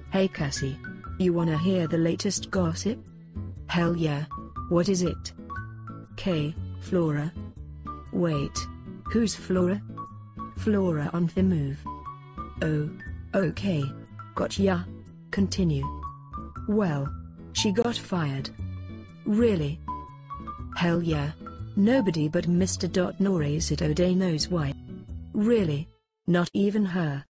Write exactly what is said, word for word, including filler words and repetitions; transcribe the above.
Hey Cassie. You wanna hear the latest gossip? Hell yeah. What is it? K, Flora. Wait. Who's Flora? Flora Onthemove. Oh, okay. Gotcha. Continue. Well, she got fired. Really? Hell yeah. Nobody but Mister Noracid O'Day knows why. Really? Not even her.